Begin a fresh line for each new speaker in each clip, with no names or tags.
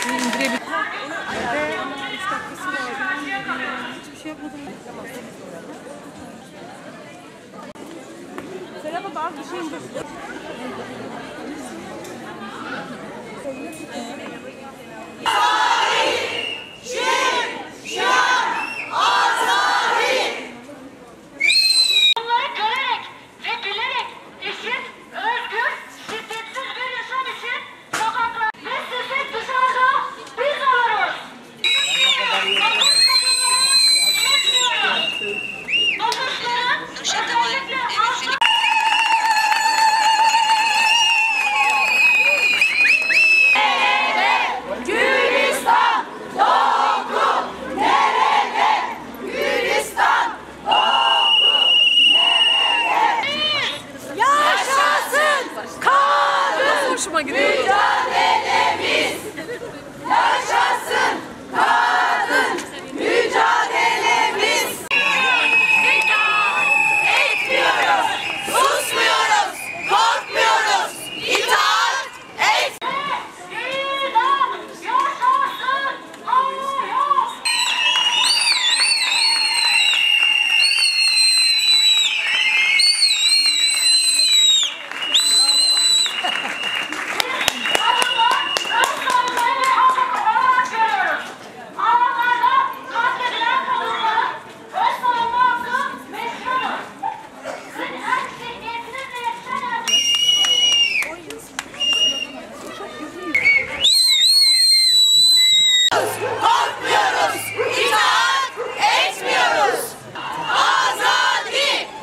indirebilir.
Hiçbir şey yapmadım. Serap abla bir şey indir.
Hoşuma gidiyor.
Mücadelemiz yaşasın kadın mücadelemiz. İtaat etmiyoruz, susmuyoruz, korkmuyoruz. İtaat et. Yaşasın hayat. Korkmuyoruz, itaat etmiyoruz. Azadi.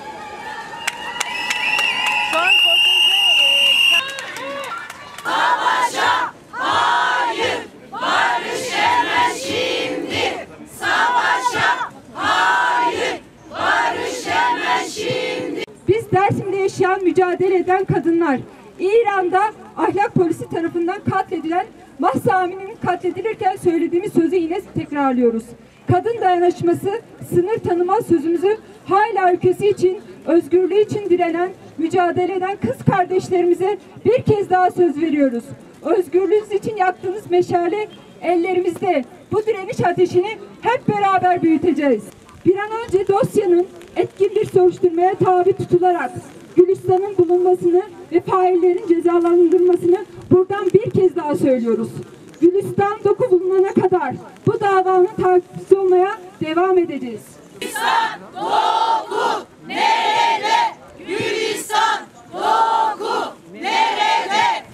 Savaşa hayır, barış hemen şimdi. Savaşa hayır, barış hemen şimdi.
Biz Dersim'de yaşayan, mücadele eden kadınlar, İran'da ahlak polisi tarafından katledilen Mahsa Amini'nin katledilirken söylediğimiz sözü yine tekrarlıyoruz. Kadın dayanışması, sınır tanımaz sözümüzü hala ülkesi için, özgürlüğü için direnen, mücadele eden kız kardeşlerimize bir kez daha söz veriyoruz. Özgürlüğünüz için yaktığınız meşale ellerimizde. Bu direniş ateşini hep beraber büyüteceğiz. Bir an önce dosyanın etkin bir soruşturmaya tabi tutularak Gülistan'ın bulunmasını ve faillerin cezalandırılmasını buradan bir kez daha söylüyoruz. Gülistan doku bulunana kadar bu davanın takipçisi olmaya devam edeceğiz.
Gülistan doku nerede? Gülistan doku nerede?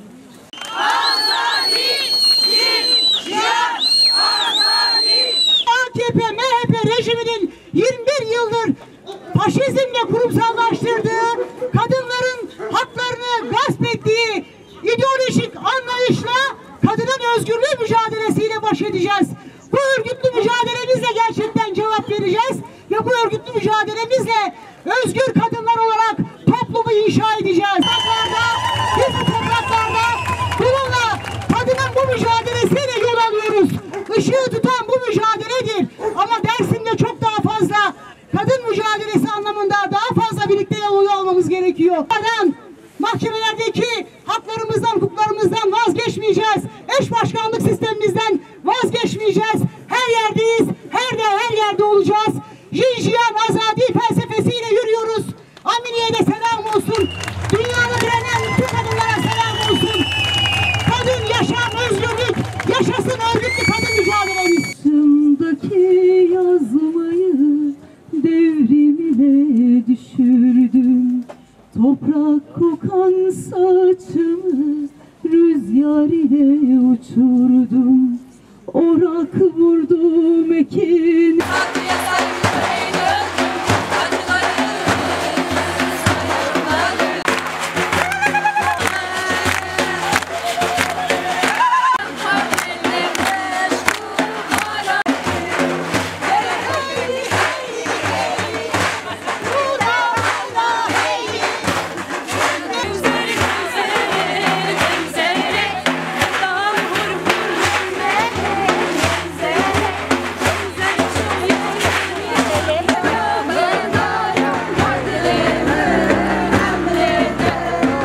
Azadi bir cihan azadi.
AKP, MHP rejiminin 21 yıldır faşizmle kurumsallaştırdığı, kadınların haklarını gasp ettiği ideolojik anlayışla kadının özgürlüğü mücadelesiyle baş edeceğiz. Bu örgütlü mücadelemizle gerçekten cevap vereceğiz ve bu örgütlü mücadelemizle özgür kadınlar olarak toplumu inşa edeceğiz. Biz bu topraklarda bununla kadının bu mücadelesiyle yol alıyoruz. Işığı tutan bu mücadeledir. Ama Dersim'de çok daha fazla kadın mücadelesi anlamında daha fazla birlikte yol almamız gerekiyor. Mahkemelerdeki haklarımızdan, hukuklarımızdan vazgeçmeyeceğiz. Eş başkanlık sistemimizden vazgeçmeyeceğiz. Her yerdeyiz, her yerde olacağız. Jinjiyan azadi felsefesiyle yürüyoruz. Amini'ye de selam olsun. Dünyada direnen bütün kadınlara selam olsun. Kadın, yaşam, özgürlük, yaşasın örgütlü kadın mücadelemiz.
Başımdaki yazmayı devrimine düşürdüm. Toprak kokan saçımı rüzgar ile uçurdum. Orak vurdum ekin.